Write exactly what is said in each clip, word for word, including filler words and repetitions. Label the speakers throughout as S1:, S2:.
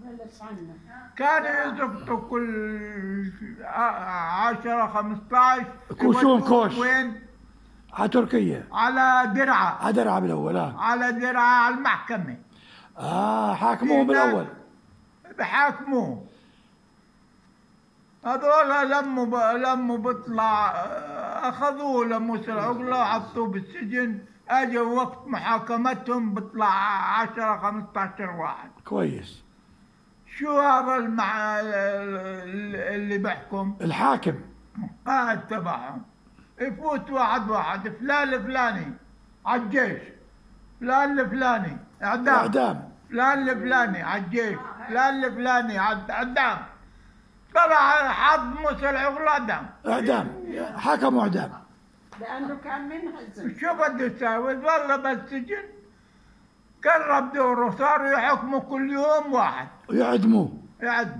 S1: كان يزبطوا كل عشرة خمسطعش
S2: كوشون كوش.
S1: وين؟
S2: على تركيا.
S1: على درعا.
S2: على درعا بالاول. اه
S1: على درعا على المحكمة.
S2: اه حاكموه بالاول.
S1: بحاكموه. هذول لما لما بطلع اخذوه لموسى العقلة وحطوه بالسجن. اجى وقت محاكمتهم بطلع عشرة خمسطعش واحد.
S2: كويس.
S1: شو هذا المع... اللي بحكم؟
S2: الحاكم.
S1: قائد تبعهم. يفوت واحد واحد، فلان الفلاني على الجيش، فلان الفلاني اعدام،
S2: اعدام،
S1: فلان الفلاني على الجيش، فلان الفلاني اعدام. طلع حظ موسى العقلة اعدام.
S2: اعدام، حكموا اعدام.
S3: لانه كان منهزم.
S1: شو بده يساوي؟ ظل بالسجن، قرب دوره، صاروا يحكموا كل يوم واحد
S2: ويعدموه.
S1: يعدموا.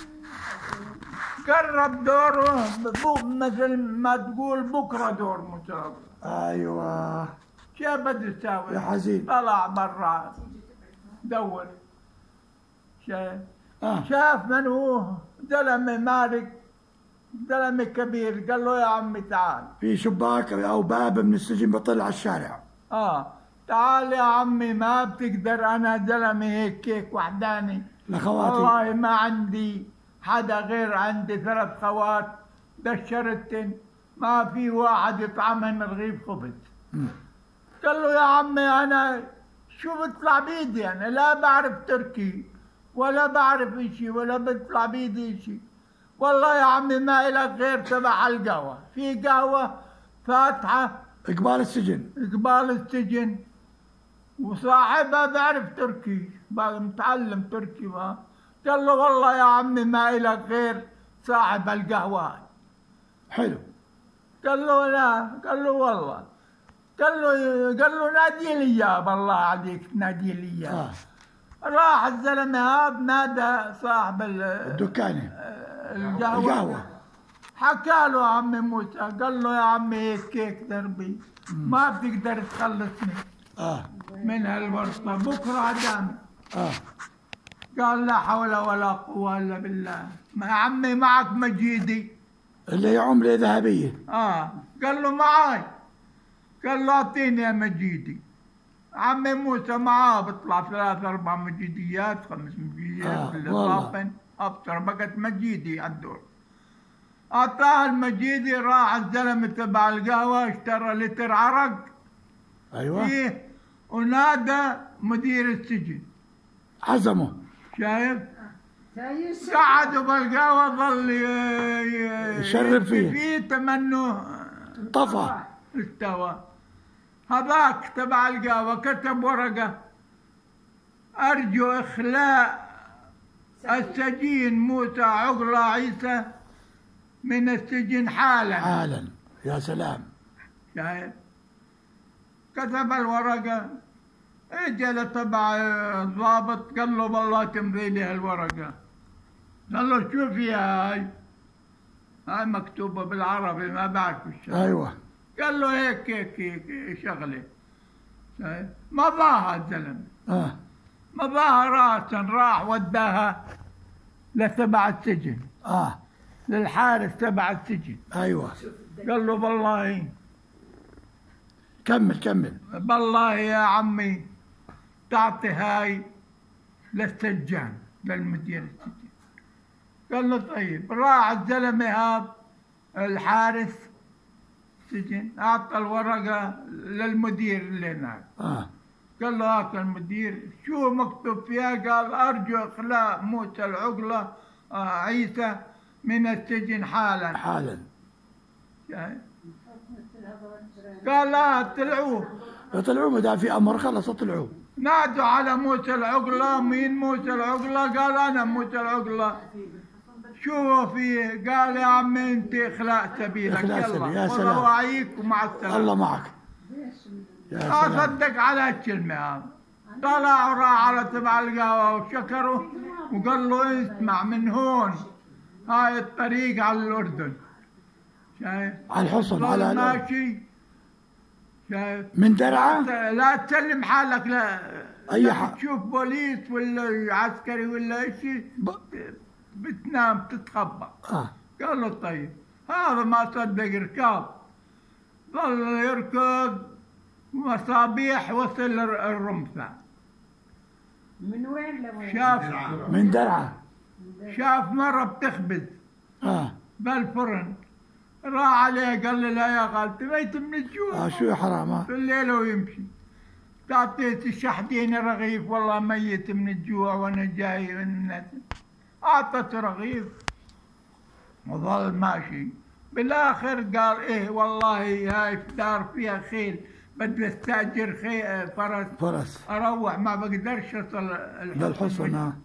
S1: قرب دوره مثل ما تقول بكره دور موسى العقلة.
S2: ايوه.
S1: شو بده يساوي؟
S2: يا حزين.
S1: طلع برا دور. شايف؟
S2: آه.
S1: شاف من هو؟ زلمه مالك، زلمه كبير، قال له يا عمي تعال.
S2: في شباك او باب من السجن بطل على الشارع.
S1: اه تعال يا عمي، ما بتقدر، انا زلمه هيك هيك وحداني.
S2: لخواتي.
S1: والله ما عندي حدا غير، عندي ثلاث خوات دشرتن، ما في واحد يطعمهن رغيف خبز.
S2: م.
S1: قال له يا عمي انا شو بطلع بيدي، انا لا بعرف تركي ولا بعرف اشي ولا بطلع بيدي اشي. والله يا عمي ما إلك غير تبع القهوة، في قهوة فاتحة
S2: قبال السجن.
S1: قبال السجن، وصاحبها بعرف تركي، متعلم تركي. ما قال له والله يا عمي ما إلك غير صاحب القهوة.
S2: حلو.
S1: قال له لا، قال له والله، قال له قال له نادي لي اياه بالله عليك، نادي لي اياه.
S2: آه.
S1: راح الزلمه هذا نادى صاحب
S2: الدكانه
S1: القهوه
S2: القهوه،
S1: حكى له يا عمي موسى، قال له يا عمي هيك هيك دربي، ما بتقدر تخلصني
S2: اه
S1: من هالورطه، بكره عدامي.
S2: اه
S1: قال لا حول ولا قوه الا بالله. يا عمي معك مجيدي؟
S2: اللي هي عمله ذهبيه.
S1: اه قال له معاي. قال له اعطيني يا مجيدي. عمي موسى معاه بيطلع ثلاث اربع مجيديات، خمس مجيديات بالاضافه، ابصر بقت مجيدي على الدور. اعطاه المجيدي، راح الزلمه تبع القهوه اشترى لتر عرق.
S2: ايوه.
S1: فيه ونادى مدير السجن.
S2: عزمه.
S1: شايف؟ قعدوا بالقهوه، ظل
S2: يشرب فيه
S1: فيه تمنه
S2: طفى
S1: استوى. هذاك تبع القهوة كتب ورقة: أرجو إخلاء السجين موسى عقلة عيسى من السجن حالا.
S2: حالا. يا سلام.
S1: شايف؟ كتب الورقة، اجى لتبع الضابط، قال له والله تمضي لي هالورقة. قال له شو فيها هاي؟ هاي مكتوبة بالعربي ما بعرف الشيء.
S2: ايوه.
S1: قال له هيك هيك هيك شغله. شايف؟ مضاها الزلمه.
S2: اه
S1: مضاها راسا، راح وداها لتبع السجن.
S2: اه
S1: للحارس تبع السجن.
S2: ايوه.
S1: قال له والله،
S2: كمل كمل.
S1: بالله يا عمي تعطي هاي للسجان، للمدير السجن. قال له طيب. راح الزلمه هذا الحارس السجن، اعطى الورقه للمدير اللي هناك.
S2: اه
S1: قال له هاك المدير، شو مكتوب فيها؟ قال ارجو اخلاء موسى العقلة آه عيسى من السجن حالا.
S2: حالا.
S1: قال لا طلعوه.
S2: طلعوه ما دام في امر خلص طلعوه.
S1: نادوا على موسى العقلة. مين موسى العقلة؟ قال انا موسى العقلة. شو فيه؟ قال يا عمي انت اخلاء سبيلك.
S2: اخلاء سبيلك. يا سلام.
S1: والله وعيك ومع السلامة.
S2: الله معك.
S1: يا سلام. صدق على الكلمة هذا. طلع وراح على تبع القهوة وشكره، وقال له اسمع من هون هاي الطريق على الأردن. شايف؟
S2: على الحصن على
S1: ماشي. شايف؟
S2: من درعا؟
S1: لا تسلم حالك
S2: اي حق
S1: تشوف بوليس ولا عسكري ولا شيء
S2: ب...
S1: بتنام تتخبى.
S2: اه
S1: قال له طيب، هذا ما صدق ركاب، ظل يركض مصابيح وصل الرمثة.
S3: من وين لوين؟
S1: شاف
S2: من درعا.
S1: شاف مرة بتخبز
S2: اه
S1: بالفرن، راح عليه قال له لا يا خالتي ميت من الجوع
S2: اه شو يا حرام اه
S1: في الليل ويمشي. تعطيت الشحدين رغيف، والله ميت من الجوع وانا جاي من الناس. اعطته رغيف وظل ماشي. بالاخر قال ايه والله هاي دار فيها خيل، بدي استاجر خيل فرس
S2: فرس
S1: اروح ما بقدرش اصل
S2: للحصن. اه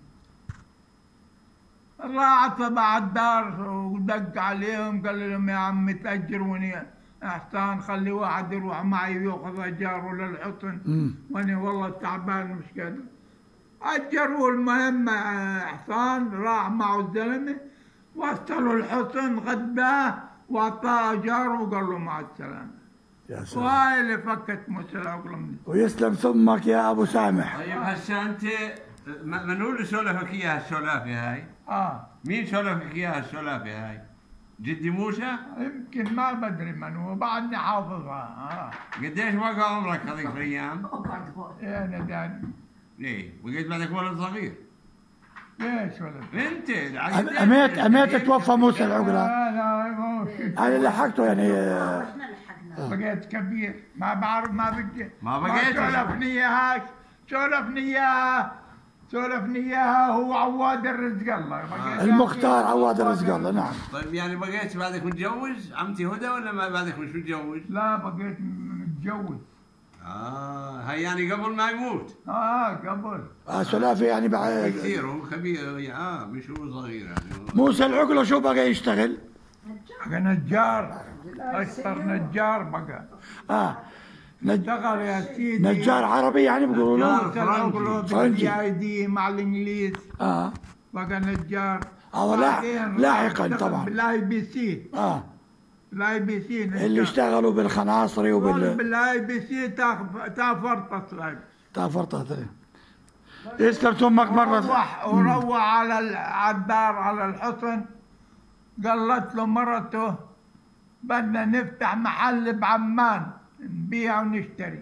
S1: راح تبع الدار ودق عليهم قال لهم يا عمي تأجروني احسن، خلي واحد يروح معي ياخذ اجاره للحصن
S2: امم
S1: وانا والله تعبان مش قادر. اجروا المهم احسان، راح معه الزلمه وصلوا الحصن غداه واعطاه اجاره وقال له مع السلامه.
S2: يا سلام.
S1: وهاي اللي فكت موسى العقلم.
S2: ويسلم ثمك يا ابو سامح.
S4: طيب هسه انت من هو اللي سولفك اياها السولافه هاي؟
S1: اه
S4: مين سولفك اياها السولافه هاي؟ جدي موسى؟
S1: يمكن ما بدري من هو، بعدني حافظها. اه
S4: قديش بقى عمرك هذيك الايام؟
S1: يا نداني
S4: ليه؟ بقيت بعدك ولد صغير.
S1: ليش ولد؟
S4: انت
S2: اميت اميت توفى موسى العقلة.
S1: لا لا مو شيء.
S2: انا لحقته يعني.
S1: بقيت كبير ما بعرف ما بدي
S4: ما بقيت.
S1: سولفني اياها سولفني اياها سولفني اياها هو عواد الرزق الله. بقيت
S2: المختار عواد الرزق الله. نعم.
S4: طيب يعني بقيت بعدك متجوز عمتي هدى ولا ما بعدك مش متجوز؟
S1: لا بقيت متجوز.
S4: اه هاي يعني قبل ما يموت.
S1: اه قبل.
S2: آه سلافة يعني بعد.
S4: كثير هو كبير اه مش هو صغير يعني.
S2: موسى العقلة شو بقى يشتغل؟
S1: بقى نجار، اشطر نجار بقى.
S2: اه نج...
S1: اشتغل يا سيدي
S2: نجار عربي يعني بيقولوا له.
S1: موسى العقلة
S2: فرنجي.
S1: بالبي اي دي مع الانجليز.
S2: اه
S1: بقى نجار.
S2: اه لا
S1: بعدين
S2: لاحقا
S1: اشتغل
S2: طبعا.
S1: بالاي بي سي.
S2: اه
S1: بالاي بي سي نجار.
S2: اللي اشتغلوا بالخناصري وبال
S1: بالاي بي سي تافرطس.
S2: تافرطة. يسلم ثمك مرة.
S1: وروح وروح على ال- على الدار على الحصن، قالت له مرته بدنا نفتح محل بعمان نبيع ونشتري.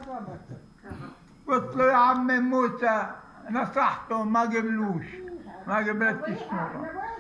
S1: قلت له يا عمي موسى نصحته ما قبلوش، ما قبلت الشنورة.